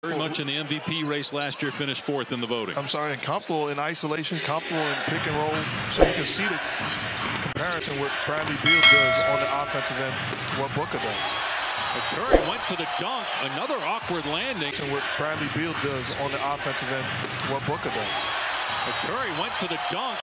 Very much in the MVP race last year, finished fourth in the voting. I'm sorry, and comfortable in isolation, comfortable in pick and roll. So you can see the comparison what Bradley Beal does on the offensive end, what Booker does. But Curry went for the dunk, another awkward landing. And what Bradley Beal does on the offensive end, what Booker does. But Curry went for the dunk.